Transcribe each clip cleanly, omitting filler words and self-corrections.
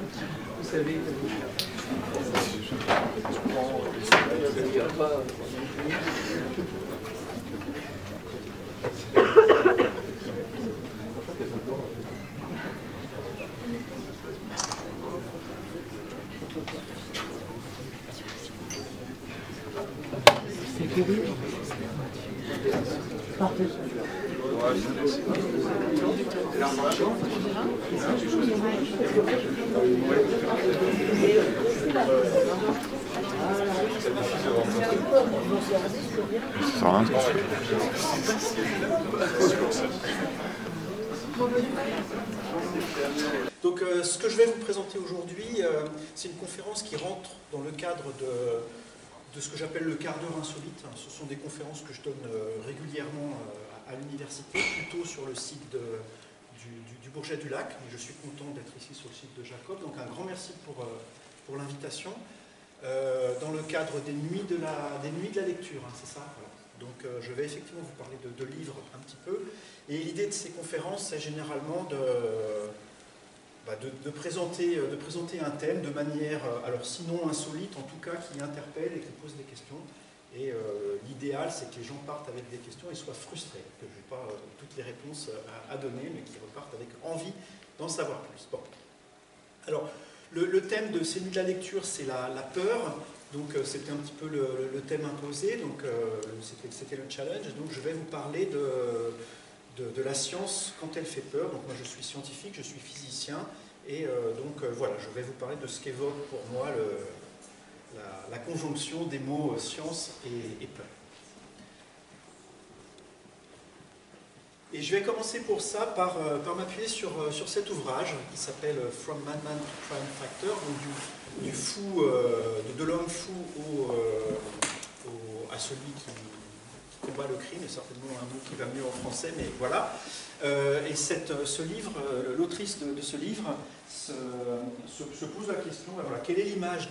Vous savez, c'est couru. Parfait. Donc ce que je vais vous présenter aujourd'hui, c'est une conférence qui rentre dans le cadre de ce que j'appelle le quart d'heure insolite. Ce sont des conférences que je donne régulièrement à l'université, plutôt sur le site du Bourget du Lac. Mais je suis content d'être ici sur le site de Jacob. Donc un grand merci pour l'invitation. Dans le cadre des nuits de la lecture, hein, c'est ça, voilà. Donc je vais effectivement vous parler de livres un petit peu. Et l'idée de ces conférences, c'est généralement de présenter un thème de manière, alors sinon insolite, en tout cas qui interpelle et qui pose des questions. Et l'idéal, c'est que les gens partent avec des questions et soient frustrés, que je n'ai pas toutes les réponses à donner, mais qu'ils repartent avec envie d'en savoir plus. Bon. Alors, le thème de ces nuits de la lecture, c'est la peur. Donc c'était un petit peu le thème imposé, donc c'était le challenge. Donc je vais vous parler de la science quand elle fait peur. Donc moi je suis scientifique, je suis physicien, et voilà, je vais vous parler de ce qu'évoque pour moi la conjonction des mots science et peur. Et je vais commencer pour ça par m'appuyer sur cet ouvrage qui s'appelle From Madman to Crime Factor, donc de l'homme fou à celui qui combat le crime, c'est certainement un mot qui va mieux en français, mais voilà. Et ce livre, l'autrice de ce livre se pose la question, voilà, quelle est l'image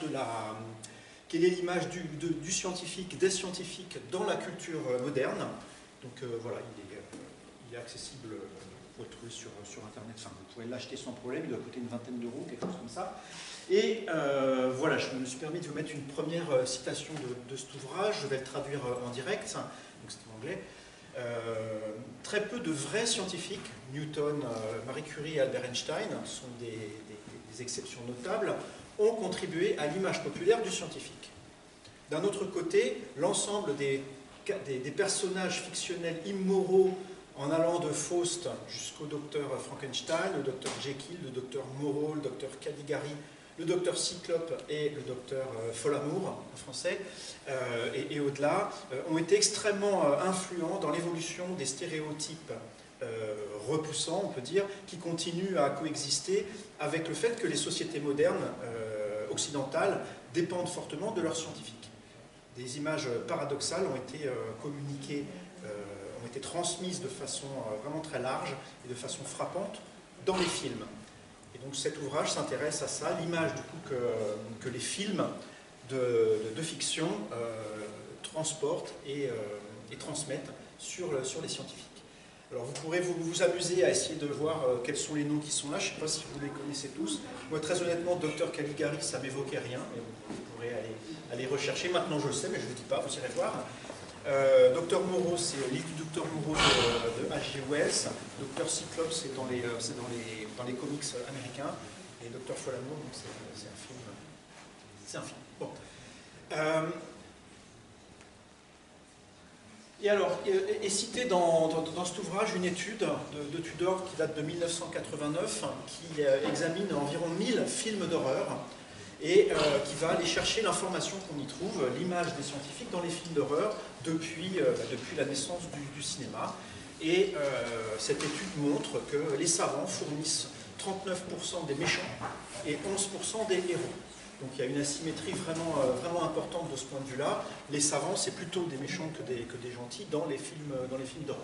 du scientifique, des scientifiques dans la culture moderne. Donc voilà, il est accessible, vous pouvez le trouver sur Internet, enfin, vous pouvez l'acheter sans problème, il doit coûter une vingtaine d'euros, quelque chose comme ça. Et voilà, je me suis permis de vous mettre une première citation de cet ouvrage, je vais le traduire en direct, donc c'est en anglais. Très peu de vrais scientifiques, Newton, Marie Curie et Albert Einstein, sont des exceptions notables, ont contribué à l'image populaire du scientifique. D'un autre côté, l'ensemble des personnages fictionnels immoraux, en allant de Faust jusqu'au docteur Frankenstein, le docteur Jekyll, le docteur Moreau, le docteur Caligari, le docteur Cyclope et le docteur Folamour, en français, et au-delà, ont été extrêmement influents dans l'évolution des stéréotypes repoussants, on peut dire, qui continuent à coexister avec le fait que les sociétés modernes occidentales dépendent fortement de leurs scientifiques. Des images paradoxales ont été communiquées, ont été transmises de façon vraiment très large et de façon frappante dans les films. Et donc cet ouvrage s'intéresse à ça, l'image du coup que les films de fiction transportent et transmettent sur les scientifiques. Alors vous pourrez vous amuser à essayer de voir quels sont les noms qui sont là, je ne sais pas si vous les connaissez tous. Moi très honnêtement, Dr Caligari, ça ne m'évoquait rien, mais vous pourrez aller rechercher, maintenant je le sais, mais je ne vous dis pas, vous irez voir. Dr Moreau, c'est l'île du Dr Moreau de H.G. Wells. Dr Cyclope, c'est dans les comics américains. Et Dr Folamour, c'est un film. C'est un film. Bon. Et alors, est cité dans cet ouvrage une étude de Tudor qui date de 1989, qui examine environ 1000 films d'horreur et qui va aller chercher l'information qu'on y trouve, l'image des scientifiques dans les films d'horreur depuis la naissance du cinéma. Et cette étude montre que les savants fournissent 39% des méchants et 11% des héros. Donc il y a une asymétrie vraiment importante de ce point de vue-là. Les savants, c'est plutôt des méchants que des gentils dans les films d'horreur.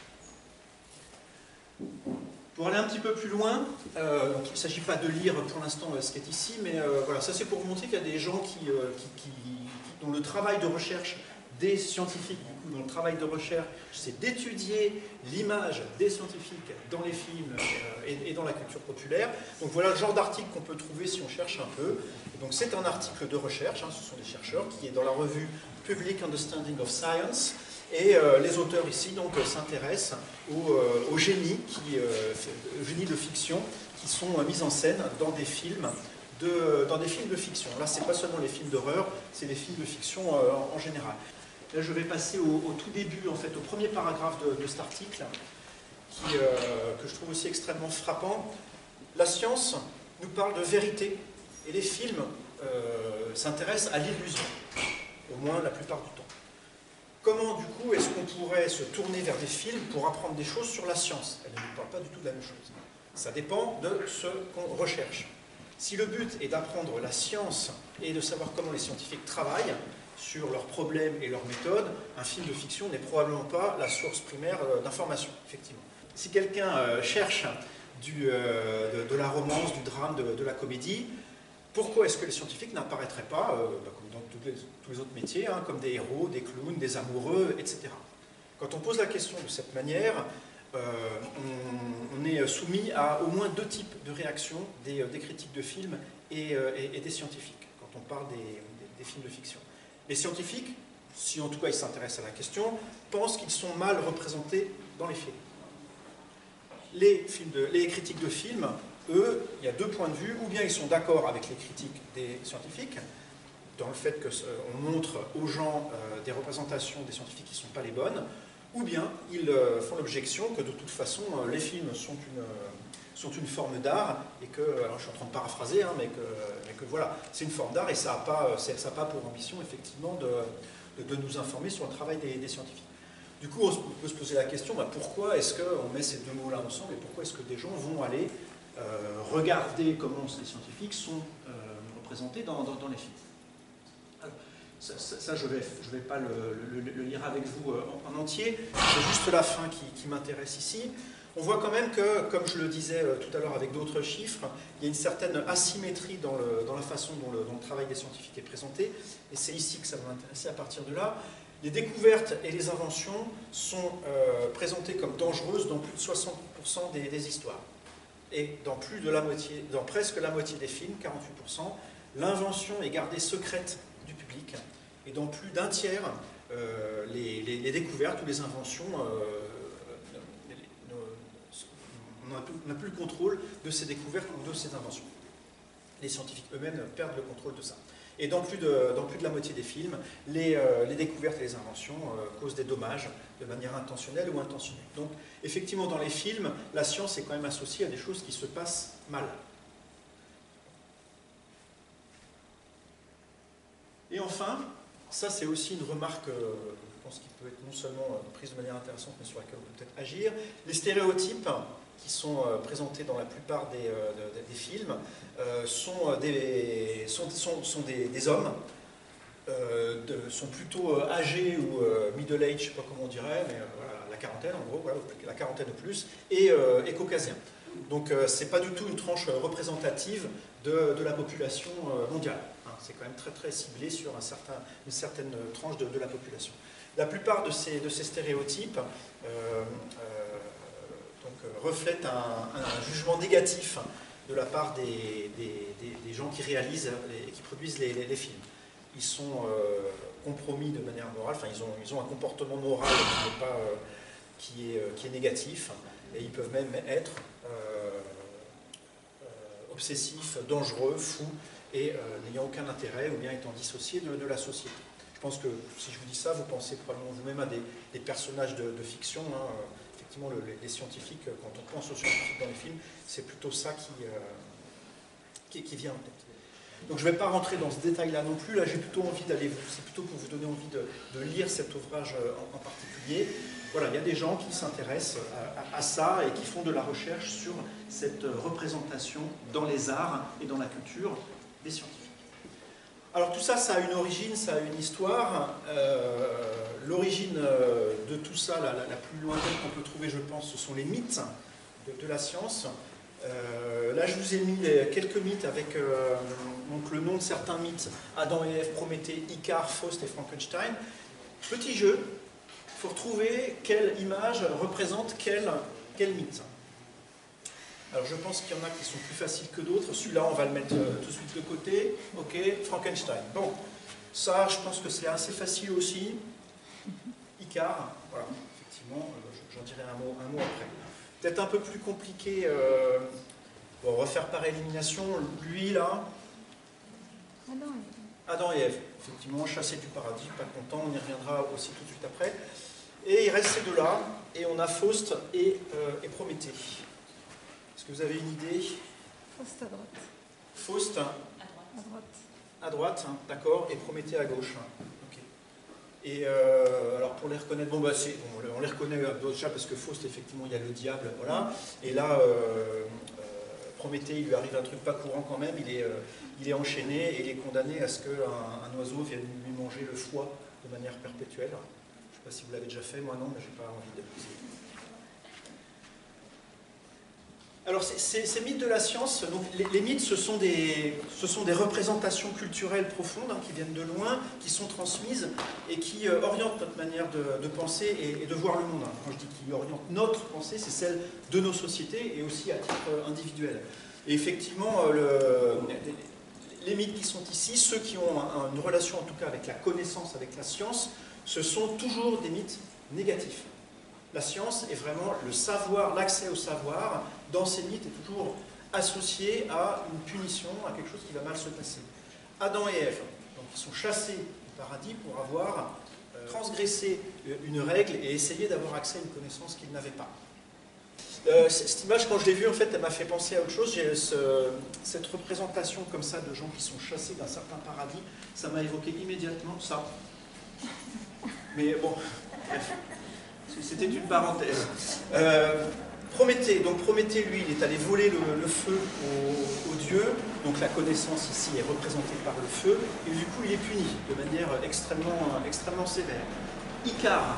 Pour aller un petit peu plus loin, donc il ne s'agit pas de lire pour l'instant ce qui est ici, mais voilà, ça c'est pour vous montrer qu'il y a des gens dont le travail de recherche des scientifiques, du coup, dont le travail de recherche, c'est d'étudier l'image des scientifiques dans les films et dans la culture populaire. Donc voilà le genre d'article qu'on peut trouver si on cherche un peu. Donc c'est un article de recherche, hein, ce sont des chercheurs, qui est dans la revue Public Understanding of Science. Et les auteurs ici s'intéressent aux génies, génies de fiction qui sont mis en scène dans des films de fiction. Là, ce n'est pas seulement les films d'horreur, c'est les films de fiction en général. Là, je vais passer au tout début, en fait, au premier paragraphe de cet article, que je trouve aussi extrêmement frappant. La science nous parle de vérité, et les films s'intéressent à l'illusion, au moins la plupart du temps. Comment, du coup, est-ce qu'on pourrait se tourner vers des films pour apprendre des choses sur la science? Elle ne nous parle pas du tout de la même chose. Ça dépend de ce qu'on recherche. Si le but est d'apprendre la science et de savoir comment les scientifiques travaillent sur leurs problèmes et leurs méthodes, un film de fiction n'est probablement pas la source primaire d'information, effectivement. Si quelqu'un cherche de la romance, du drame, de la comédie, pourquoi est-ce que les scientifiques n'apparaîtraient pas, comme dans tous les autres métiers, hein, comme des héros, des clowns, des amoureux, etc. Quand on pose la question de cette manière, on est soumis à au moins deux types de réactions des critiques de films et des scientifiques, quand on parle des films de fiction. Les scientifiques, si en tout cas ils s'intéressent à la question, pensent qu'ils sont mal représentés dans les films. Les critiques de films, eux, il y a deux points de vue. Ou bien ils sont d'accord avec les critiques des scientifiques, dans le fait qu'on montre aux gens des représentations des scientifiques qui ne sont pas les bonnes, ou bien ils font l'objection que de toute façon les films sont une forme d'art, et que, alors je suis en train de paraphraser, hein, mais que voilà, c'est une forme d'art, et ça n'a pas pour ambition effectivement de nous informer sur le travail des scientifiques. Du coup, on peut se poser la question, pourquoi est-ce qu'on met ces deux mots-là ensemble, et pourquoi est-ce que des gens vont aller regarder comment les scientifiques sont représentés dans les films. Alors, ça je vais pas le lire avec vous en entier, c'est juste la fin qui m'intéresse ici. On voit quand même que, comme je le disais tout à l'heure avec d'autres chiffres, il y a une certaine asymétrie dans la façon dont le travail des scientifiques est présenté, et c'est ici que ça va m'intéresser à partir de là. Les découvertes et les inventions sont présentées comme dangereuses dans plus de 60% des histoires. Et dans presque la moitié des films, 48%, l'invention est gardée secrète du public. Et dans plus d'un tiers, les découvertes ou les inventions, on n'a plus le contrôle de ces découvertes ou de ces inventions. Les scientifiques eux-mêmes perdent le contrôle de ça. Et dans plus de la moitié des films, les découvertes et les inventions causent des dommages de manière intentionnelle ou intentionnelle. Donc, effectivement, dans les films, la science est quand même associée à des choses qui se passent mal. Et enfin, ça c'est aussi une remarque, je pense, qui peut être non seulement prise de manière intéressante, mais sur laquelle on peut peut-être agir. Les stéréotypes qui sont présentés dans la plupart des films sont des hommes, sont plutôt âgés ou middle age, je ne sais pas comment on dirait, mais voilà, la quarantaine en gros, voilà, la quarantaine de plus, et caucasiens. Donc ce n'est pas du tout une tranche représentative de la population mondiale. Hein, c'est quand même très très ciblé sur une certaine tranche de la population. La plupart de ces stéréotypes reflètent un jugement négatif de la part des gens qui réalisent et qui produisent les films. Ils sont compromis de manière morale, enfin ils ont un comportement moral qui est négatif, et ils peuvent même être obsessifs, dangereux, fous, et n'ayant aucun intérêt, ou bien étant dissociés de la société. Je pense que si je vous dis ça, vous pensez probablement vous-même à des personnages de fiction. Hein. Effectivement, les scientifiques, quand on pense aux scientifiques dans les films, c'est plutôt ça qui vient en tête. Donc je ne vais pas rentrer dans ce détail-là non plus. Là, j'ai plutôt envie c'est plutôt pour vous donner envie de lire cet ouvrage en particulier. Voilà, il y a des gens qui s'intéressent à ça et qui font de la recherche sur cette représentation dans les arts et dans la culture des scientifiques. Alors tout ça, ça a une origine, ça a une histoire. L'origine de tout ça, la plus lointaine qu'on peut trouver, je pense, ce sont les mythes de la science. Là, je vous ai mis quelques mythes avec donc le nom de certains mythes: Adam et Ève, Prométhée, Icare, Faust et Frankenstein. Petit jeu, il faut retrouver quelle image représente quel mythe. Alors je pense qu'il y en a qui sont plus faciles que d'autres. Celui-là, on va le mettre tout de suite de côté. Ok, Frankenstein. Bon, ça, je pense que c'est assez facile aussi. Icare, voilà, effectivement, j'en dirai un mot après. Peut-être un peu plus compliqué, bon, refaire par élimination. Lui, là, Adam et Ève, effectivement, chassés du paradis, pas content, on y reviendra aussi tout de suite après. Et il reste ces deux-là, et on a Faust et Prométhée. Est-ce que vous avez une idée? Faust à droite. Faust À droite. à droite, hein, d'accord, et Prométhée à gauche. Okay. Et alors pour les reconnaître, bon, bah, on les reconnaît déjà parce que Faust, effectivement, il y a le diable, voilà. Et là, Prométhée, il lui arrive un truc pas courant quand même, il est enchaîné et il est condamné à ce qu'un oiseau vienne lui manger le foie de manière perpétuelle. Je ne sais pas si vous l'avez déjà fait, moi non, mais je n'ai pas envie de l'essayer. Alors, ces mythes de la science, donc, les mythes, ce sont des représentations culturelles profondes, hein, qui viennent de loin, qui sont transmises et qui orientent notre manière de penser et de voir le monde. Quand je dis qui orientent notre pensée, c'est celle de nos sociétés et aussi à titre individuel. Et effectivement, les mythes qui sont ici, ceux qui ont une relation en tout cas avec la connaissance, avec la science, ce sont toujours des mythes négatifs. La science est vraiment le savoir, l'accès au savoir, dans ces mythes est toujours associé à une punition, à quelque chose qui va mal se passer. Adam et Ève, donc ils sont chassés du paradis pour avoir transgressé une règle et essayé d'avoir accès à une connaissance qu'ils n'avaient pas. Cette image, quand je l'ai vue, en fait, elle m'a fait penser à autre chose. J'ai cette représentation comme ça de gens qui sont chassés d'un certain paradis, ça m'a évoqué immédiatement ça. Mais bon, bref. C'était une parenthèse. Prométhée, donc Prométhée, lui, il est allé voler le feu aux dieux, donc la connaissance ici est représentée par le feu, et du coup il est puni de manière extrêmement sévère. Icare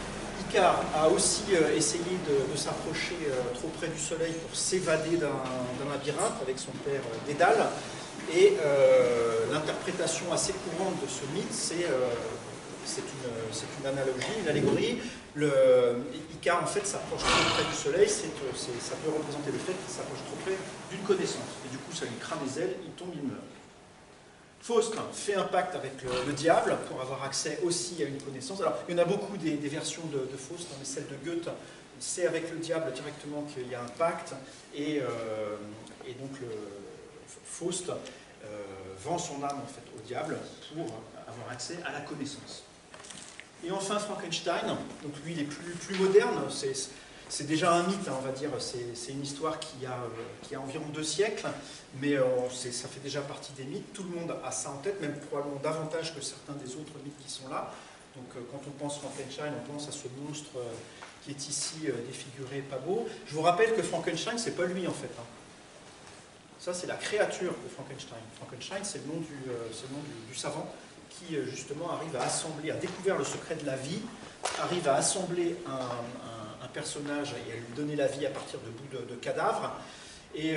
a aussi essayé de s'approcher trop près du soleil pour s'évader d'un labyrinthe avec son père Dédale, et l'interprétation assez courante de ce mythe, c'est une analogie, une allégorie. Icare, en fait, s'approche trop près du soleil, ça peut représenter le fait qu'il s'approche trop près d'une connaissance. Et du coup, ça lui crame les ailes, il tombe, il meurt. Faust fait un pacte avec le diable pour avoir accès aussi à une connaissance. Alors, il y en a beaucoup des versions de Faust, mais celle de Goethe, c'est avec le diable directement qu'il y a un pacte, et donc Faust vend son âme en fait, au diable pour avoir accès à la connaissance. Et enfin Frankenstein, donc lui il est plus moderne, c'est déjà un mythe, hein, on va dire, c'est une histoire qui a environ 2 siècles, mais ça fait déjà partie des mythes, tout le monde a ça en tête, même probablement davantage que certains des autres mythes qui sont là. Donc quand on pense Frankenstein, on pense à ce monstre qui est ici défiguré, pas beau. Je vous rappelle que Frankenstein, c'est pas lui en fait. Hein. Ça c'est la créature de Frankenstein. Frankenstein c'est le nom du savant qui justement arrive à assembler, a découvert le secret de la vie, arrive à assembler un personnage et à lui donner la vie à partir de bouts de cadavres. Et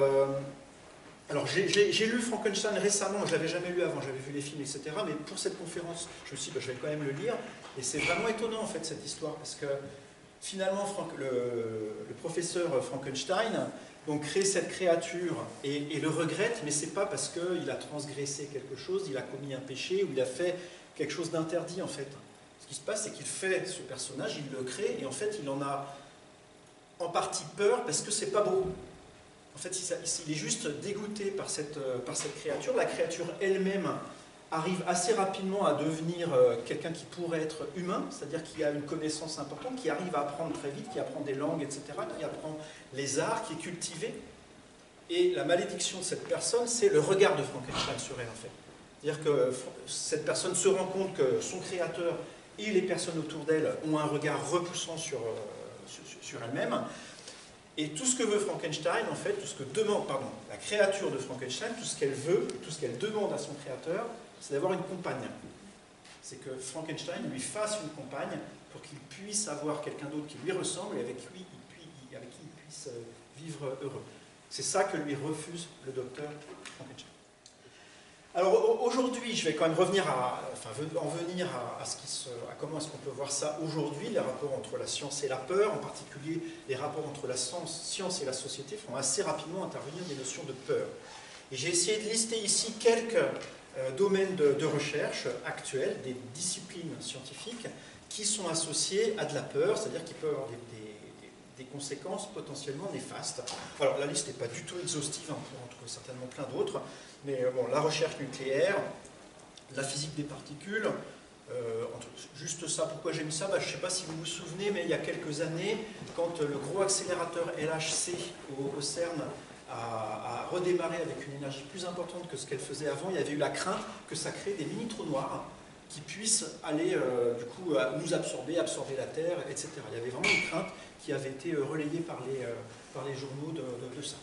alors j'ai lu Frankenstein récemment, je ne l'avais jamais lu avant, j'avais vu les films, etc. Mais pour cette conférence, je me suis dit, je vais quand même le lire. Et c'est vraiment étonnant en fait cette histoire, parce que finalement le professeur Frankenstein donc crée cette créature et le regrette, mais c'est pas parce qu'il a transgressé quelque chose, il a commis un péché ou il a fait quelque chose d'interdit en fait. Ce qui se passe, c'est qu'il fait ce personnage, il le crée et en fait il en a en partie peur parce que c'est pas beau. En fait, il est juste dégoûté par cette créature. La créature elle-même arrive assez rapidement à devenir quelqu'un qui pourrait être humain, c'est-à-dire qui a une connaissance importante, qui arrive à apprendre très vite, qui apprend des langues, etc., qui apprend les arts, qui est cultivé. Et la malédiction de cette personne, c'est le regard de Frankenstein sur elle, en fait. C'est-à-dire que cette personne se rend compte que son créateur et les personnes autour d'elle ont un regard repoussant sur elle-même. Et tout ce que veut Frankenstein, en fait, tout ce que demande, la créature de Frankenstein, tout ce qu'elle veut, tout ce qu'elle demande à son créateur, c'est d'avoir une compagne. C'est que Frankenstein lui fasse une compagne pour qu'il puisse avoir quelqu'un d'autre qui lui ressemble et avec qui il puisse vivre heureux. C'est ça que lui refuse le docteur Frankenstein. Alors aujourd'hui, je vais quand même revenir à comment est-ce qu'on peut voir ça aujourd'hui, les rapports entre la science et la peur, en particulier les rapports entre la science et la société font assez rapidement intervenir des notions de peur. Et j'ai essayé de lister ici quelques domaines de recherche actuels, des disciplines scientifiques qui sont associées à de la peur, c'est-à-dire qui peuvent avoir des conséquences potentiellement néfastes. Alors la liste n'est pas du tout exhaustive, on peut en trouver certainement plein d'autres, mais bon, la recherche nucléaire, la physique des particules, juste ça, pourquoi j'ai mis ça, je ne sais pas si vous vous souvenez, mais il y a quelques années, quand le gros accélérateur LHC au CERN a redémarré avec une énergie plus importante que ce qu'elle faisait avant, il y avait eu la crainte que ça crée des mini-trous noirs qui puissent aller du coup nous absorber la Terre, etc. Il y avait vraiment une crainte qui avait été relayée par les journaux de ça.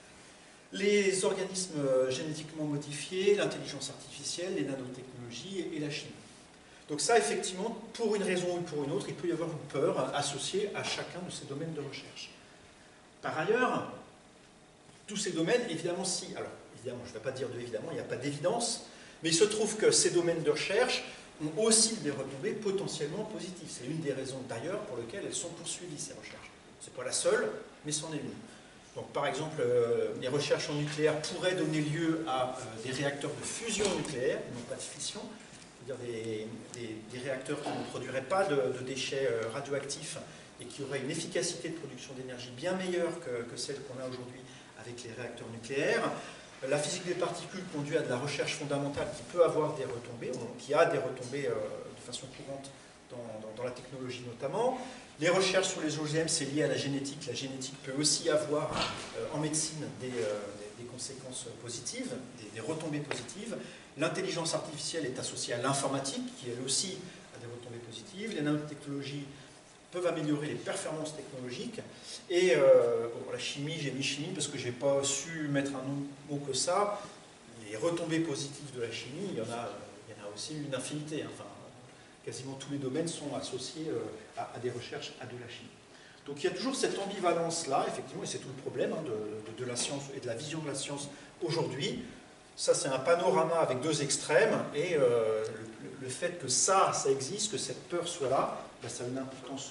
Les organismes génétiquement modifiés, l'intelligence artificielle, les nanotechnologies et la chimie. Donc ça, effectivement, pour une raison ou pour une autre, il peut y avoir une peur associée à chacun de ces domaines de recherche. Par ailleurs, tous ces domaines, évidemment, alors évidemment, je ne vais pas dire évidemment, il n'y a pas d'évidence, mais il se trouve que ces domaines de recherche ont aussi des retombées potentiellement positives. C'est une des raisons d'ailleurs pour lesquelles elles sont poursuivies, ces recherches. Ce n'est pas la seule, mais c'en est une. Donc, par exemple, les recherches en nucléaire pourraient donner lieu à des réacteurs de fusion nucléaire, non pas de fission, c'est-à-dire des réacteurs qui ne produiraient pas de déchets radioactifs et qui auraient une efficacité de production d'énergie bien meilleure que celle qu'on a aujourd'hui avec les réacteurs nucléaires. La physique des particules conduit à de la recherche fondamentale qui peut avoir des retombées, qui a des retombées de façon courante dans la technologie notamment. Les recherches sur les OGM, c'est lié à la génétique. La génétique peut aussi avoir en médecine des conséquences positives, des retombées positives. L'intelligence artificielle est associée à l'informatique, qui elle aussi a des retombées positives. Les nanotechnologies peuvent améliorer les performances technologiques. Et la chimie, j'ai mis chimie parce que je n'ai pas su mettre un mot que ça. Les retombées positives de la chimie, il y en a aussi une infinité. Enfin, quasiment tous les domaines sont associés à des recherches à de la chimie. Donc il y a toujours cette ambivalence-là, effectivement, et c'est tout le problème de la science et de la vision de la science aujourd'hui. Ça, c'est un panorama avec deux extrêmes, et le fait que ça existe, que cette peur soit là, ça a une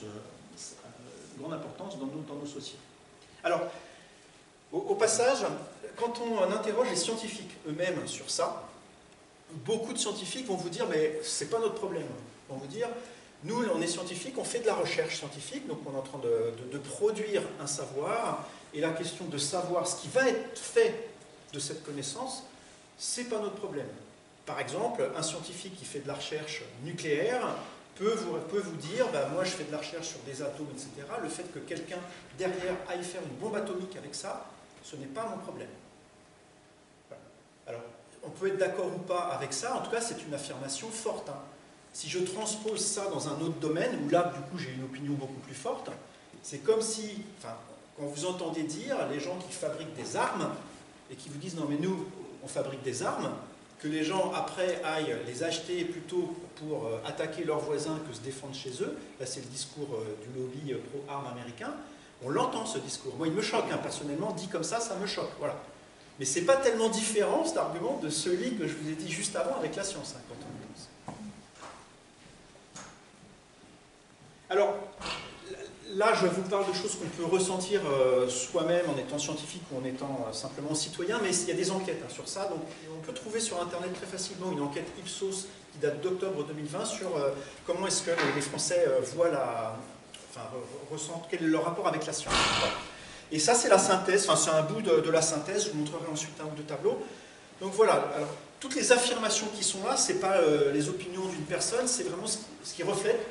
grande importance dans nos sociétés. Alors, au passage, quand on interroge les scientifiques eux-mêmes sur ça, beaucoup de scientifiques vont vous dire, mais c'est pas notre problème. Ils vont vous dire, nous, on est scientifiques, on fait de la recherche scientifique, donc on est en train de produire un savoir, et la question de savoir ce qui va être fait de cette connaissance, c'est pas notre problème. Par exemple, un scientifique qui fait de la recherche nucléaire peut vous dire, moi je fais de la recherche sur des atomes, etc. Le fait que quelqu'un derrière aille faire une bombe atomique avec ça, ce n'est pas mon problème. Voilà. Alors, on peut être d'accord ou pas avec ça, en tout cas c'est une affirmation forte. Hein. Si je transpose ça dans un autre domaine, où là du coup j'ai une opinion beaucoup plus forte, c'est comme si, quand vous entendez dire les gens qui fabriquent des armes, et qui vous disent non mais nous on fabrique des armes, que les gens après aillent les acheter plutôt pour attaquer leurs voisins que se défendre chez eux, là c'est le discours du lobby pro-armes américain, on l'entend ce discours. Moi il me choque, hein, personnellement, dit comme ça me choque, voilà. Mais c'est pas tellement différent cet argument de celui que je vous ai dit juste avant avec la science, hein, quand on y pense. Alors, là je vous parle de choses qu'on peut ressentir soi-même en étant scientifique ou en étant simplement citoyen, mais il y a des enquêtes hein, sur ça, donc on peut trouver sur internet très facilement une enquête Ipsos qui date d'octobre 2020 sur comment est-ce que les Français voient ressentent, quel est leur rapport avec la science. Voilà. Et ça c'est la synthèse, c'est un bout de la synthèse, je vous montrerai ensuite un ou deux tableaux. Donc voilà, alors, toutes les affirmations qui sont là, ce n'est pas les opinions d'une personne, c'est vraiment ce qui reflète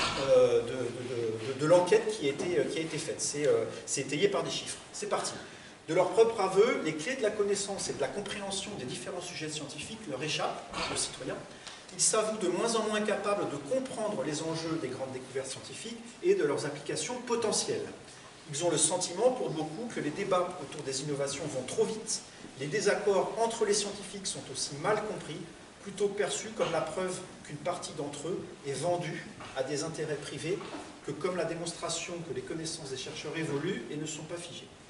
de l'enquête qui a été faite. C'est étayé par des chiffres. C'est parti. De leur propre aveu, les clés de la connaissance et de la compréhension des différents sujets scientifiques leur échappent aux citoyens. Ils s'avouent de moins en moins capables de comprendre les enjeux des grandes découvertes scientifiques et de leurs applications potentielles. Ils ont le sentiment, pour beaucoup, que les débats autour des innovations vont trop vite. Les désaccords entre les scientifiques sont aussi mal compris, plutôt perçus comme la preuve qu'une partie d'entre eux est vendue à des intérêts privés, que comme la démonstration que les connaissances des chercheurs évoluent et ne sont pas figées.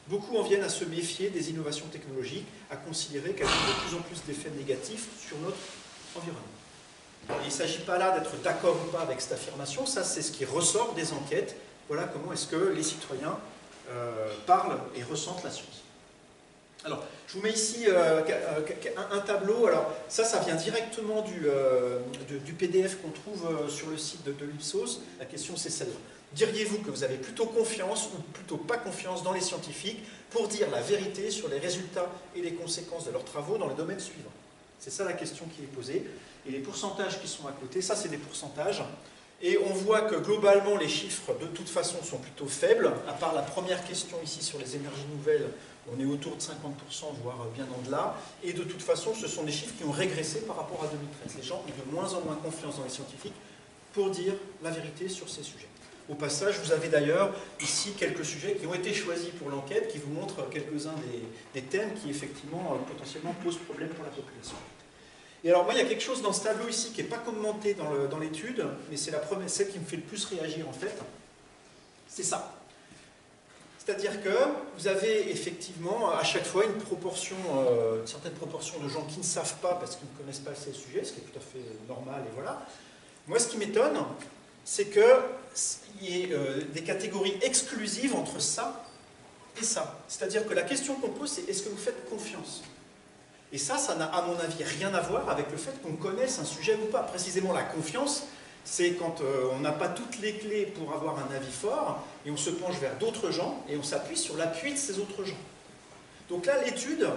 beaucoup en viennent à se méfier des innovations technologiques, à considérer qu'elles ont de plus en plus d'effets négatifs sur notre environnement. Et il ne s'agit pas là d'être d'accord ou pas avec cette affirmation, ça c'est ce qui ressort des enquêtes. Voilà comment est-ce que les citoyens parlent et ressentent la science. Alors, je vous mets ici un tableau. Alors, ça vient directement du PDF qu'on trouve sur le site de l'Ipsos. La question, c'est celle-là. Diriez-vous que vous avez plutôt confiance ou plutôt pas confiance dans les scientifiques pour dire la vérité sur les résultats et les conséquences de leurs travaux dans les domaines suivants? C'est ça la question qui est posée. Et les pourcentages qui sont à côté, ça, c'est des pourcentages. Et on voit que globalement, les chiffres, de toute façon, sont plutôt faibles, à part la première question ici sur les énergies nouvelles, on est autour de 50%, voire bien en-delà. Et de toute façon, ce sont des chiffres qui ont régressé par rapport à 2013. Les gens ont de moins en moins confiance dans les scientifiques pour dire la vérité sur ces sujets. Au passage, vous avez d'ailleurs ici quelques sujets qui ont été choisis pour l'enquête, qui vous montrent quelques-uns des thèmes qui, effectivement, potentiellement posent problème pour la population. Et alors moi, il y a quelque chose dans ce tableau ici qui n'est pas commenté dans l'étude, mais c'est celle qui me fait le plus réagir en fait. C'est ça. C'est-à-dire que vous avez effectivement à chaque fois une certaine proportion de gens qui ne savent pas parce qu'ils ne connaissent pas ces sujets, ce qui est tout à fait normal et voilà. Moi, ce qui m'étonne, c'est qu'il y ait des catégories exclusives entre ça et ça. C'est-à-dire que la question qu'on pose, c'est est-ce que vous faites confiance ? Et ça n'a à mon avis rien à voir avec le fait qu'on connaisse un sujet ou pas. Précisément la confiance, c'est quand on n'a pas toutes les clés pour avoir un avis fort, et on se penche vers d'autres gens, et on s'appuie sur l'appui de ces autres gens. Donc là, l'étude,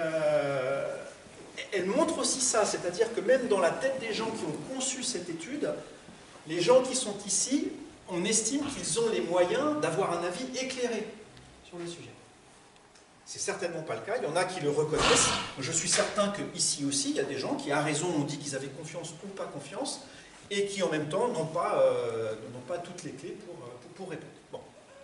elle montre aussi ça, c'est-à-dire que même dans la tête des gens qui ont conçu cette étude, les gens qui sont ici, on estime qu'ils ont les moyens d'avoir un avis éclairé sur le sujet. C'est certainement pas le cas, il y en a qui le reconnaissent. Je suis certain qu'ici aussi, il y a des gens qui, à raison, ont dit qu'ils avaient confiance ou pas confiance, et qui en même temps n'ont pas toutes les clés pour répondre. Bon.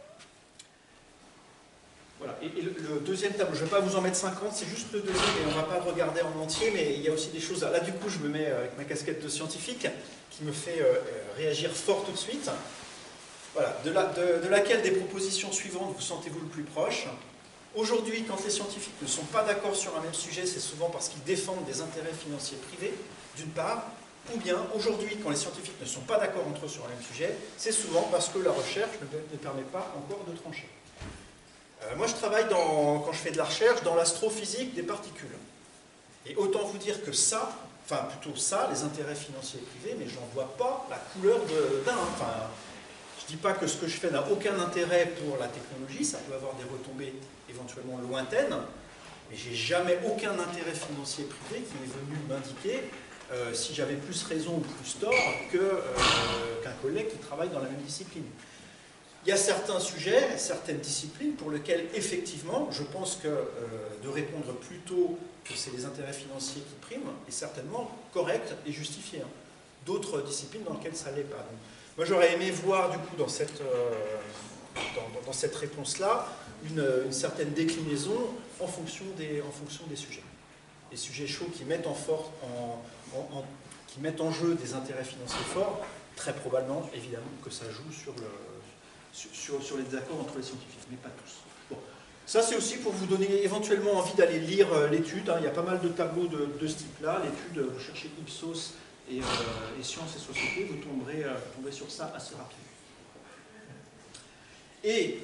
Voilà. Et le deuxième tableau, je ne vais pas vous en mettre 50, c'est juste le deuxième, et on ne va pas le regarder en entier, mais il y a aussi des choses... Là, du coup, je me mets avec ma casquette de scientifique, qui me fait réagir fort tout de suite. Voilà. De laquelle des propositions suivantes vous sentez-vous le plus proche? Aujourd'hui, quand les scientifiques ne sont pas d'accord sur un même sujet, c'est souvent parce qu'ils défendent des intérêts financiers privés, d'une part, ou bien aujourd'hui, quand les scientifiques ne sont pas d'accord entre eux sur un même sujet, c'est souvent parce que la recherche ne permet pas encore de trancher. Moi, je travaille, quand je fais de la recherche, dans l'astrophysique des particules. Et autant vous dire que ça, enfin plutôt ça, les intérêts financiers privés, mais j'en vois pas la couleur d'un. Enfin, je ne dis pas que ce que je fais n'a aucun intérêt pour la technologie, ça peut avoir des retombées éventuellement lointaines, mais j'ai jamais aucun intérêt financier privé qui est venu m'indiquer si j'avais plus raison ou plus tort qu'un collègue qui travaille dans la même discipline. Il y a certains sujets, certaines disciplines pour lesquelles effectivement, je pense que de répondre plutôt que c'est les intérêts financiers qui priment est certainement correct et justifié. D'autres disciplines dans lesquelles ça ne l'est pas. Donc, moi, j'aurais aimé voir, du coup, dans cette réponse-là, une certaine déclinaison en fonction des sujets. Les sujets chauds qui mettent qui mettent en jeu des intérêts financiers forts, très probablement, évidemment, que ça joue sur les désaccords entre les scientifiques, mais pas tous. Bon. Ça, c'est aussi pour vous donner éventuellement envie d'aller lire l'étude. Il y a pas mal de tableaux de ce type-là. L'étude, vous cherchez Ipsos et sciences et société, vous tomberez sur ça assez rapidement. Et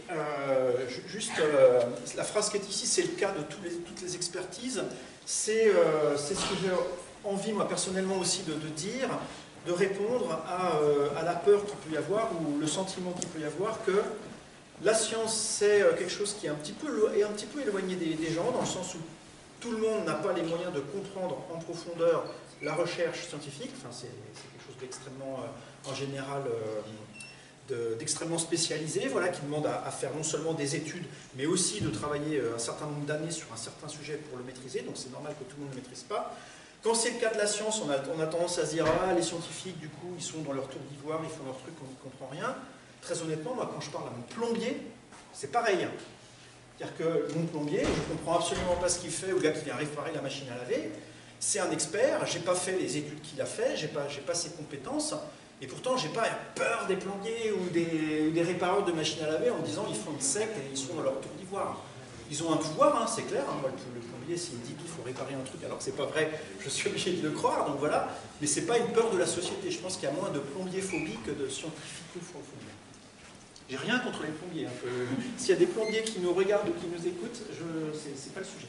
la phrase qui est ici, c'est le cas de toutes les expertises. C'est ce que j'ai envie, moi, personnellement aussi, de dire, de répondre à la peur qu'il peut y avoir, ou le sentiment qu'il peut y avoir, que la science, c'est quelque chose qui est un petit peu éloigné des gens, dans le sens où tout le monde n'a pas les moyens de comprendre en profondeur la recherche scientifique. Enfin, c'est quelque chose d'extrêmement, en général, d'extrêmement spécialisé, voilà, qui demande à faire non seulement des études, mais aussi de travailler un certain nombre d'années sur un certain sujet pour le maîtriser, donc c'est normal que tout le monde ne le maîtrise pas. Quand c'est le cas de la science, on a tendance à se dire « Ah, les scientifiques, du coup, ils sont dans leur tour d'ivoire, ils font leur truc, on n'y comprend rien ». Très honnêtement, moi, quand je parle à mon plombier, c'est pareil. C'est-à-dire que mon plombier, je ne comprends absolument pas ce qu'il fait, ou le gars qui vient réparer la machine à laver, c'est un expert, je n'ai pas fait les études qu'il a fait, je n'ai pas ses compétences, et pourtant, je n'ai pas peur des plombiers ou des réparateurs de machines à laver en disant ils font une secte et ils sont dans leur tour d'ivoire. Ils ont un pouvoir, hein, c'est clair. Hein. Moi, le plombier, s'il dit qu'il faut réparer un truc alors que c'est pas vrai, je suis obligé de le croire, donc voilà. Mais c'est pas une peur de la société. Je pense qu'il y a moins de plombiers phobiques que de scientifico-phobiques. J'ai rien contre les plombiers. Hein. S'il y a des plombiers qui nous regardent ou qui nous écoutent, c'est pas le sujet.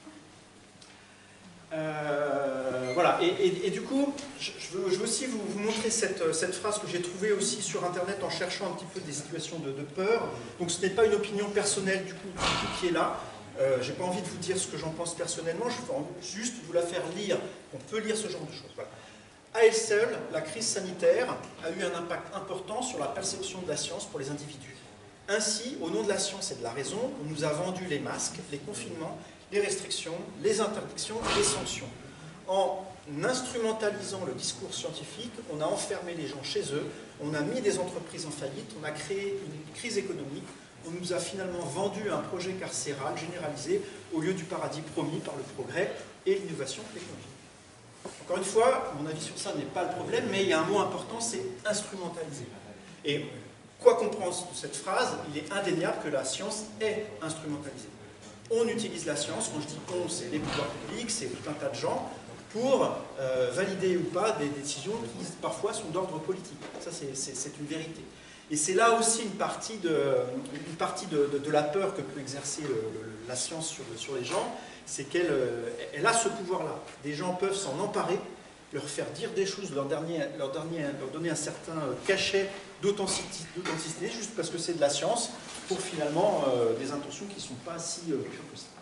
Voilà, et du coup, je veux aussi vous montrer cette phrase que j'ai trouvée aussi sur Internet en cherchant un petit peu des situations de peur. Donc ce n'est pas une opinion personnelle du coup qui est là. J'ai pas envie de vous dire ce que j'en pense personnellement, je veux juste vous la faire lire. On peut lire ce genre de choses. Voilà. À elle seule, la crise sanitaire a eu un impact important sur la perception de la science pour les individus. Ainsi, au nom de la science et de la raison, on nous a vendu les masques, les confinements, les restrictions, les interdictions et les sanctions. En instrumentalisant le discours scientifique, on a enfermé les gens chez eux, on a mis des entreprises en faillite, on a créé une crise économique, on nous a finalement vendu un projet carcéral généralisé au lieu du paradis promis par le progrès et l'innovation technologique. Encore une fois, mon avis sur ça n'est pas le problème, mais il y a un mot important, c'est instrumentaliser. Et quoi qu'on pense de cette phrase, il est indéniable que la science est instrumentalisée. On utilise la science, quand je dis on, c'est les pouvoirs publics, c'est tout un tas de gens, pour valider ou pas des décisions qui parfois sont d'ordre politique. Ça, c'est une vérité. Et c'est là aussi une partie de la peur que peut exercer la science sur les gens, c'est qu'elle a ce pouvoir-là. Des gens peuvent s'en emparer, leur faire dire des choses, leur donner un certain cachet d'authenticité, juste parce que c'est de la science, pour finalement des intentions qui ne sont pas si pures que ça.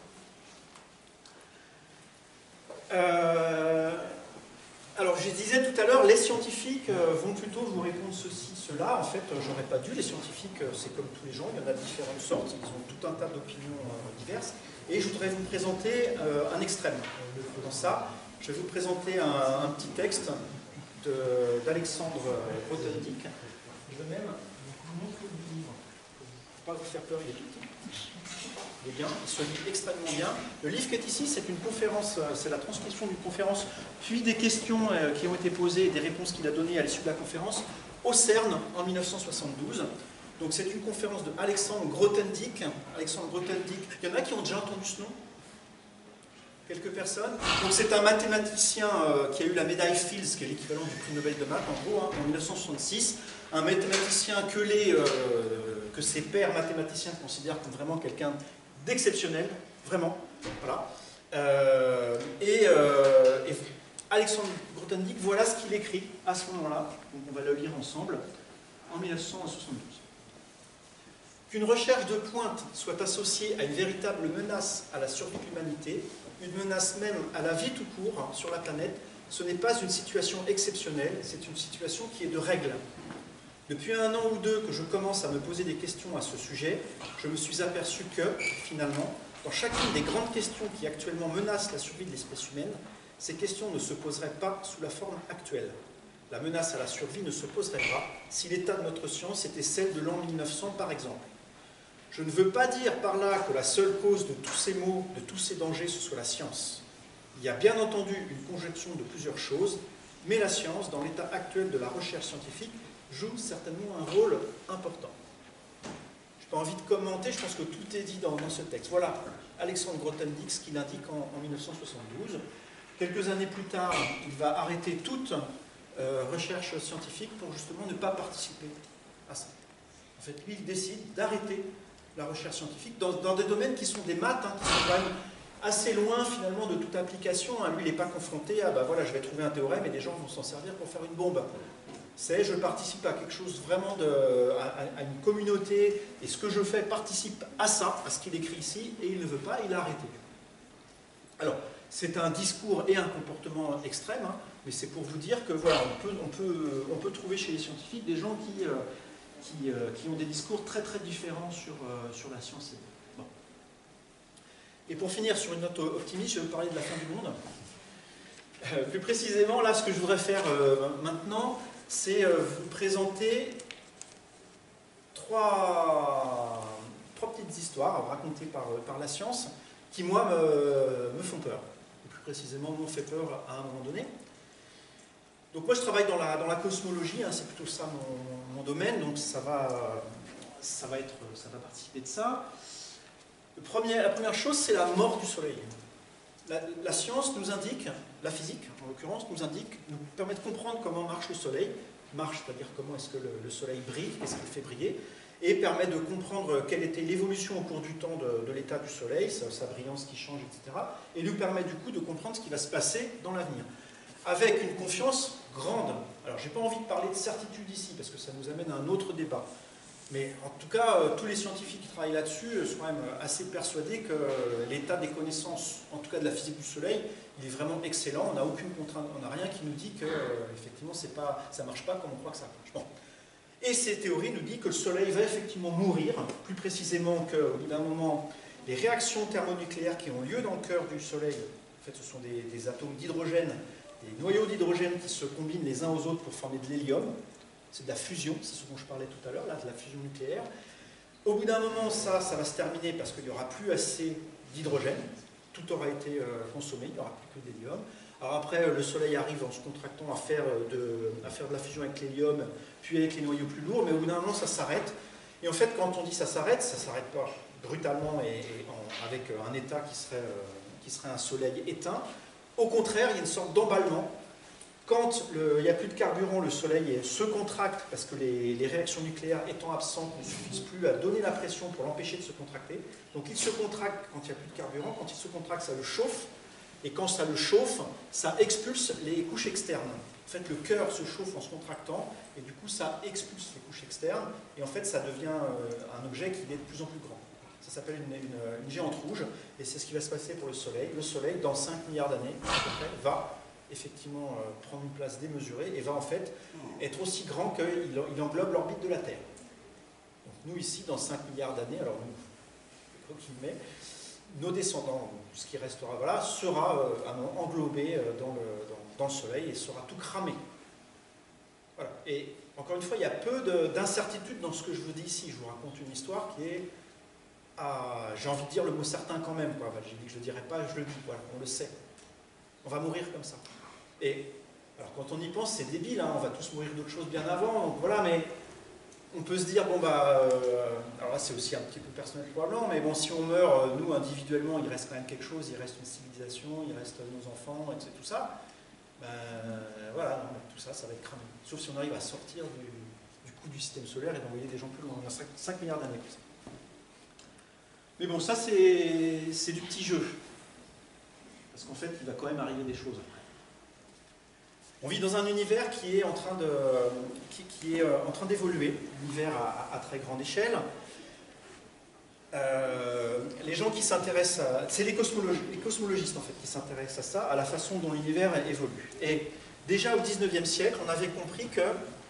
Alors, je disais tout à l'heure, les scientifiques vont plutôt vous répondre ceci, cela. En fait, j'aurais pas dû. Les scientifiques, c'est comme tous les gens, il y en a de différentes sortes, ils ont tout un tas d'opinions diverses. Et je voudrais vous présenter un extrême. Dans ça, je vais vous présenter un petit texte d'Alexandre Grothendieck. Je vais même vous montrer le livre. Pour ne pas vous faire peur, il est tout petit. Il est bien, il se lit extrêmement bien. Le livre qui est ici, c'est une conférence, c'est la transcription d'une conférence, puis des questions qui ont été posées et des réponses qu'il a données à l'issue de la conférence au CERN en 1972. Donc c'est une conférence de Alexandre Grothendieck. Alexandre Grothendieck, il y en a qui ont déjà entendu ce nom? Quelques personnes. Donc c'est un mathématicien qui a eu la médaille Fields, qui est l'équivalent du prix Nobel de maths, en gros, hein, en 1966. Un mathématicien que ses pairs mathématiciens considèrent comme vraiment quelqu'un d'exceptionnel, vraiment. Voilà. Et Alexandre Grothendieck, voilà ce qu'il écrit à ce moment-là. Donc on va le lire ensemble, en 1972. Qu'une recherche de pointe soit associée à une véritable menace à la survie de l'humanité, une menace même à la vie tout court hein, sur la planète, ce n'est pas une situation exceptionnelle, c'est une situation qui est de règle. Depuis 1 an ou 2 que je commence à me poser des questions à ce sujet, je me suis aperçu que, finalement, dans chacune des grandes questions qui actuellement menacent la survie de l'espèce humaine, ces questions ne se poseraient pas sous la forme actuelle. La menace à la survie ne se poserait pas si l'état de notre science était celle de l'an 1900 par exemple. Je ne veux pas dire par là que la seule cause de tous ces maux, de tous ces dangers, ce soit la science. Il y a bien entendu une conjonction de plusieurs choses, mais la science, dans l'état actuel de la recherche scientifique, joue certainement un rôle important. Je n'ai pas envie de commenter, je pense que tout est dit dans ce texte. Voilà, Alexandre Grothendieck, ce qu'il indique en 1972. Quelques années plus tard, il va arrêter toute recherche scientifique pour justement ne pas participer à ça. En fait, lui, il décide d'arrêter la recherche scientifique dans des domaines qui sont des maths, hein, qui sont quand même assez loin finalement de toute application. Hein. Lui, il n'est pas confronté à, ben voilà, je vais trouver un théorème et des gens vont s'en servir pour faire une bombe. C'est, je participe à quelque chose vraiment à une communauté, et ce que je fais participe à ça, à ce qu'il écrit ici, et il ne veut pas, il a arrêté. Alors, c'est un discours et un comportement extrême, hein, mais c'est pour vous dire que voilà, on peut trouver chez les scientifiques des gens qui ont des discours très très différents sur la science. Bon. Et pour finir sur une note optimiste, je vais vous parler de la fin du monde. Plus précisément, là, ce que je voudrais faire maintenant, c'est vous présenter trois petites histoires racontées par la science qui, moi, me font peur. Ou plus précisément, m'ont fait peur à un moment donné. Donc moi, je travaille dans la cosmologie, hein, c'est plutôt ça mon domaine, donc ça va participer de ça. La première chose, c'est la mort du Soleil. La science nous indique, la physique en l'occurrence, nous permet de comprendre comment marche le Soleil. Marche, c'est-à-dire comment est-ce que le Soleil brille, qu'est-ce qu'il fait briller, et permet de comprendre quelle était l'évolution au cours du temps de l'état du Soleil, sa brillance qui change, etc. Et nous permet du coup de comprendre ce qui va se passer dans l'avenir. Avec une confiance grande. Alors, je n'ai pas envie de parler de certitude ici, parce que ça nous amène à un autre débat. Mais en tout cas, tous les scientifiques qui travaillent là-dessus sont quand même assez persuadés que l'état des connaissances, en tout cas de la physique du Soleil, il est vraiment excellent. On n'a aucune contrainte, on n'a rien qui nous dit que effectivement, ça ne marche pas comme on croit que ça marche. Bon. Et ces théories nous disent que le Soleil va effectivement mourir, plus précisément qu'au bout d'un moment, les réactions thermonucléaires qui ont lieu dans le cœur du Soleil, en fait, ce sont des atomes d'hydrogène, des noyaux d'hydrogène qui se combinent les uns aux autres pour former de l'hélium. C'est de la fusion, c'est ce dont je parlais tout à l'heure, là, de la fusion nucléaire. Au bout d'un moment, ça va se terminer parce qu'il n'y aura plus assez d'hydrogène. Tout aura été consommé, il n'y aura plus que d'hélium. Alors après, le Soleil arrive en se contractant à faire de la fusion avec l'hélium, puis avec les noyaux plus lourds, mais au bout d'un moment, ça s'arrête. Et en fait, quand on dit ça s'arrête pas brutalement et avec un état qui serait un Soleil éteint. Au contraire, il y a une sorte d'emballement. Quand il n'y a plus de carburant, le Soleil se contracte parce que les réactions nucléaires étant absentes ne suffisent plus à donner la pression pour l'empêcher de se contracter. Donc il se contracte quand il n'y a plus de carburant. Quand il se contracte, ça le chauffe. Et quand ça le chauffe, ça expulse les couches externes. En fait, le cœur se chauffe en se contractant et du coup, ça expulse les couches externes. Et en fait, ça devient un objet qui est de plus en plus grand. Ça s'appelle une géante rouge. Et c'est ce qui va se passer pour le Soleil. Le Soleil, dans 5 milliards d'années, va effectivement prendre une place démesurée et va en fait être aussi grand qu'il englobe l'orbite de la Terre. Donc nous ici, dans 5 milliards d'années, alors nous, nos descendants, ce qui restera, voilà, sera englobé dans le Soleil et sera tout cramé. Voilà. Et encore une fois, il y a peu d'incertitude dans ce que je vous dis ici. Je vous raconte une histoire qui est, j'ai envie de dire le mot certain quand même. J'ai dit que je ne le dirais pas, je le dis, voilà, on le sait. On va mourir comme ça. Et alors quand on y pense, c'est débile, hein, on va tous mourir d'autres choses bien avant, donc voilà, mais on peut se dire, bon alors là c'est aussi un petit peu personnel probablement, mais bon, si on meurt, nous individuellement, il reste quand même quelque chose, il reste une civilisation, il reste nos enfants, et tout ça, voilà, non, tout ça, ça va être cramé. Sauf si on arrive à sortir du coup du système solaire et d'envoyer des gens plus loin, on a 5 milliards d'années comme ça. Mais bon, ça c'est du petit jeu. Parce qu'en fait, il va quand même arriver des choses après. On vit dans un univers qui est en train d'évoluer, univers à très grande échelle. Les gens qui s'intéressent à... C'est les cosmologistes en fait qui s'intéressent à ça, à la façon dont l'univers évolue. Et déjà au XIXe siècle, on avait compris que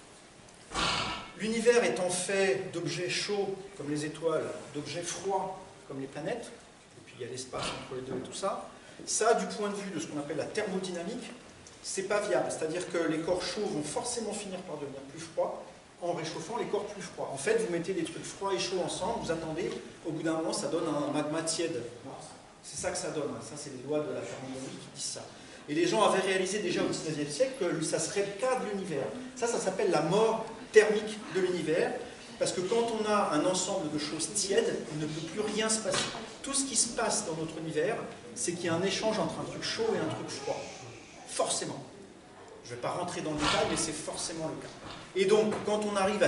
l'univers étant fait d'objets chauds comme les étoiles, d'objets froids comme les planètes, et puis il y a l'espace entre les deux et tout ça, ça, du point de vue de ce qu'on appelle la thermodynamique, c'est pas viable. C'est-à-dire que les corps chauds vont forcément finir par devenir plus froids en réchauffant les corps plus froids. En fait, vous mettez des trucs froids et chauds ensemble, vous attendez, au bout d'un moment, ça donne un magma tiède. C'est ça que ça donne. Ça, c'est les lois de la thermodynamique qui disent ça. Et les gens avaient réalisé déjà au XIXe siècle que ça serait le cas de l'univers. Ça s'appelle la mort thermique de l'univers. Parce que quand on a un ensemble de choses tièdes, il ne peut plus rien se passer. Tout ce qui se passe dans notre univers, c'est qu'il y a un échange entre un truc chaud et un truc froid. Forcément. Je ne vais pas rentrer dans le détail, mais c'est forcément le cas. Et donc, quand on arrive à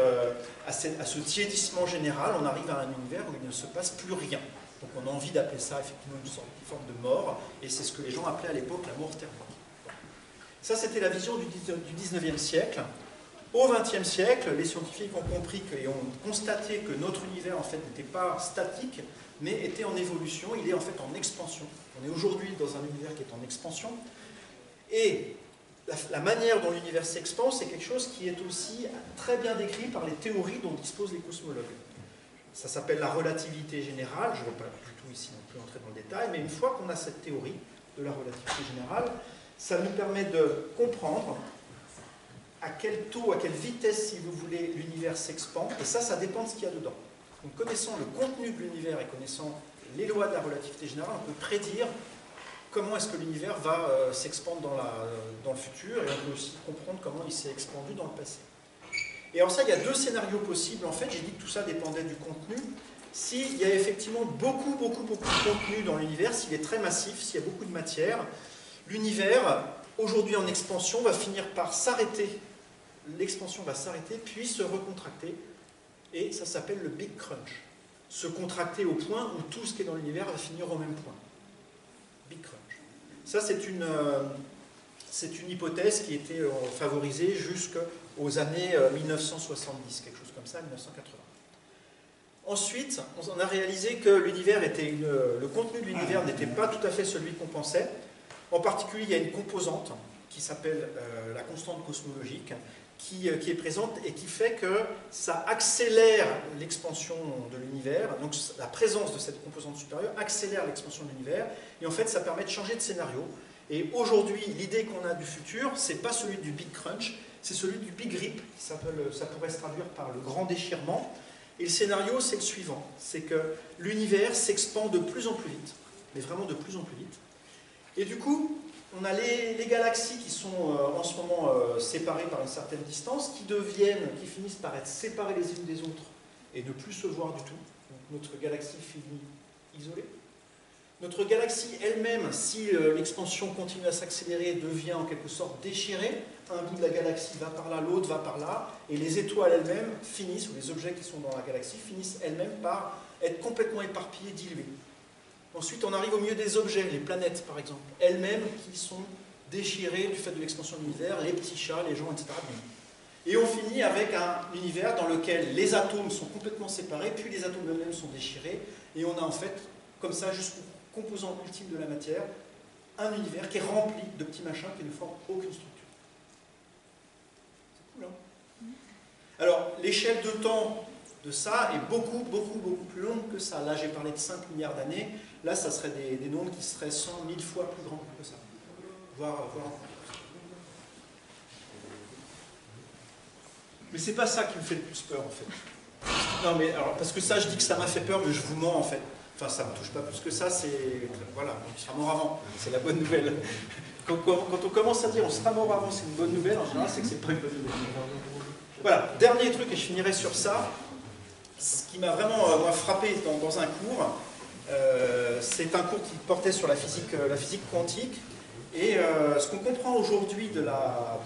ce tiédissement général, on arrive à un univers où il ne se passe plus rien. Donc on a envie d'appeler ça effectivement une forme de mort, et c'est ce que les gens appelaient à l'époque la mort thermique. Ça, c'était la vision du 19e siècle. Au XXe siècle, les scientifiques ont compris et ont constaté que notre univers en fait n'était pas statique, mais était en évolution, il est en fait en expansion. On est aujourd'hui dans un univers qui est en expansion, et la manière dont l'univers s'expand, c'est quelque chose qui est aussi très bien décrit par les théories dont disposent les cosmologues. Ça s'appelle la relativité générale, je ne vais pas du tout ici non plus entrer dans le détail, mais une fois qu'on a cette théorie de la relativité générale, ça nous permet de comprendre à quel taux, à quelle vitesse, si vous voulez, l'univers s'expand, et ça dépend de ce qu'il y a dedans. Donc connaissant le contenu de l'univers et connaissant les lois de la relativité générale, on peut prédire comment est-ce que l'univers va s'expandre dans le futur, et on peut aussi comprendre comment il s'est expandu dans le passé. Et alors ça, il y a deux scénarios possibles, en fait, j'ai dit que tout ça dépendait du contenu. s'il y a effectivement beaucoup de contenu dans l'univers, s'il est très massif, s'il y a beaucoup de matière, l'univers, aujourd'hui en expansion, va finir par s'arrêter. L'expansion va s'arrêter, puis se recontracter, et ça s'appelle le Big Crunch. Se contracter au point où tout ce qui est dans l'univers va finir au même point. Big Crunch. Ça, c'est une hypothèse qui était favorisée jusqu'aux années 1970, quelque chose comme ça, 1980. Ensuite, on a réalisé que le contenu de l'univers n'était pas tout à fait celui qu'on pensait. En particulier, il y a une composante qui s'appelle la constante cosmologique, qui est présente et qui fait que ça accélère l'expansion de l'univers. Donc la présence de cette composante supérieure accélère l'expansion de l'univers, et en fait ça permet de changer de scénario. Et aujourd'hui, l'idée qu'on a du futur, c'est pas celui du Big Crunch, c'est celui du Big Rip, ça pourrait se traduire par le grand déchirement. Et le scénario, c'est le suivant, c'est que l'univers s'expand de plus en plus vite, mais vraiment de plus en plus vite. Et du coup, on a les galaxies qui sont en ce moment séparées par une certaine distance, qui finissent par être séparées les unes des autres et ne plus se voir du tout. Donc notre galaxie finit isolée. Notre galaxie elle-même, si l'expansion continue à s'accélérer, devient en quelque sorte déchirée. Un bout de la galaxie va par là, l'autre va par là, et les étoiles elles-mêmes finissent, ou les objets qui sont dans la galaxie, finissent elles-mêmes par être complètement éparpillés, dilués. Ensuite, on arrive au milieu des objets, les planètes par exemple, elles-mêmes qui sont déchirées du fait de l'expansion de l'univers, les petits chats, les gens, etc. Et on finit avec un univers dans lequel les atomes sont complètement séparés, puis les atomes eux-mêmes sont déchirés, et on a en fait, comme ça, jusqu'au composant ultime de la matière, un univers qui est rempli de petits machins qui ne forment aucune structure. C'est cool, hein? Alors, l'échelle de temps de ça est beaucoup plus longue que ça. Là, j'ai parlé de 5 milliards d'années. Là, ça serait des nombres qui seraient 100 000 fois plus grands que ça. Voire. Mais c'est pas ça qui me fait le plus peur, en fait. Non, mais alors, parce que ça, je dis que ça m'a fait peur, mais je vous mens, en fait. Enfin, ça ne me touche pas plus que ça, c'est... Voilà, on sera mort avant, c'est la bonne nouvelle. Quand on commence à dire on sera mort avant, c'est une bonne nouvelle, en général, c'est que c'est pas une bonne nouvelle. Voilà, dernier truc, et je finirai sur ça. Ce qui m'a vraiment moi, frappé dans un cours, c'est un cours qui portait sur la physique quantique. Et ce qu'on comprend aujourd'hui de la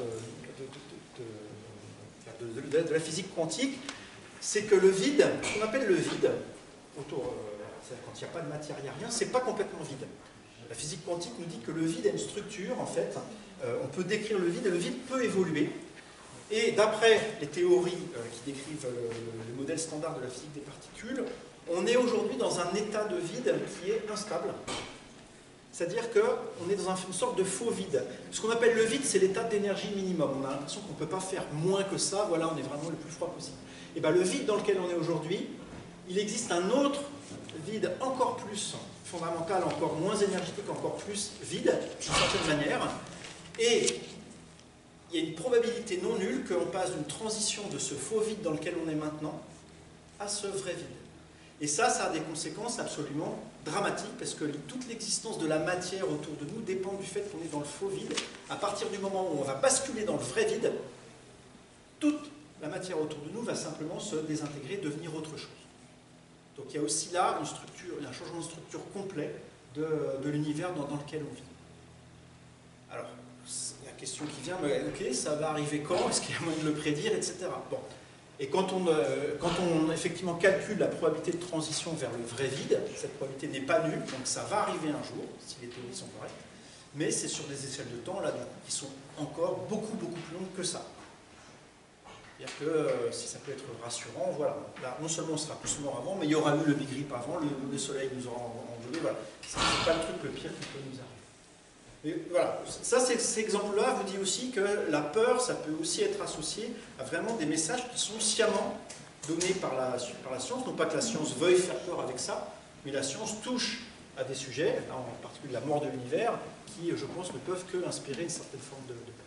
physique quantique, c'est que le vide, ce qu'on appelle le vide, autour... quand il n'y a pas de matière, il n'y a rien, c'est pas complètement vide. La physique quantique nous dit que le vide a une structure, en fait. On peut décrire le vide, et le vide peut évoluer. Et d'après les théories qui décrivent le modèle standard de la physique des particules, on est aujourd'hui dans un état de vide qui est instable. C'est-à-dire qu'on est dans une sorte de faux vide. Ce qu'on appelle le vide, c'est l'état d'énergie minimum. On a l'impression qu'on ne peut pas faire moins que ça, voilà, on est vraiment le plus froid possible. Et bien le vide dans lequel on est aujourd'hui, il existe un autre vide encore plus fondamental, encore moins énergétique, encore plus vide, d'une certaine manière. Et il y a une probabilité non nulle qu'on passe d'une transition de ce faux vide dans lequel on est maintenant à ce vrai vide. Et ça a des conséquences absolument dramatiques, parce que toute l'existence de la matière autour de nous dépend du fait qu'on est dans le faux vide. À partir du moment où on va basculer dans le vrai vide, toute la matière autour de nous va simplement se désintégrer, devenir autre chose. Donc il y a aussi là un changement de structure complet de l'univers dans lequel on vit. Alors, la question qui vient, ok, ça va arriver quand? Est-ce qu'il y a moyen de le prédire, etc. Bon. Et quand on effectivement calcule la probabilité de transition vers le vrai vide, cette probabilité n'est pas nulle, donc ça va arriver un jour, si les théories sont correctes, mais c'est sur des échelles de temps là, qui sont encore beaucoup plus longues que ça. C'est-à-dire que si ça peut être rassurant, voilà, là, non seulement on sera plus mort avant, mais il y aura eu le Big Rip avant, le soleil nous aura envolé, voilà. C'est pas le truc le pire qui peut nous arriver. Mais voilà, ça, cet exemple-là vous dit aussi que la peur, ça peut aussi être associé à vraiment des messages qui sont sciemment donnés par la science. Non pas que la science veuille faire peur avec ça, mais la science touche à des sujets, en particulier la mort de l'univers, qui, je pense, ne peuvent que inspirer une certaine forme de peur.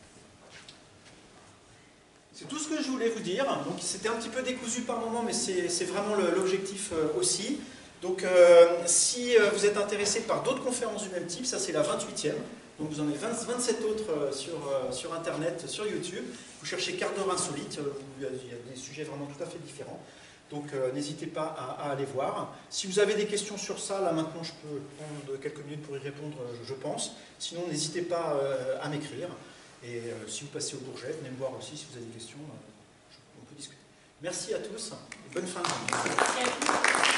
C'est tout ce que je voulais vous dire. Donc c'était un petit peu décousu par moment, mais c'est vraiment l'objectif aussi. Donc si vous êtes intéressé par d'autres conférences du même type, ça c'est la 28e. Donc vous en avez 27 autres sur Internet, sur YouTube. Vous cherchez quart d'heure insolite, il y a des sujets vraiment tout à fait différents. Donc n'hésitez pas à aller voir. Si vous avez des questions sur ça, là maintenant je peux prendre quelques minutes pour y répondre, je pense. Sinon n'hésitez pas à m'écrire. Et si vous passez au Bourget, venez me voir aussi si vous avez des questions, on peut discuter. Merci à tous et bonne fin de journée.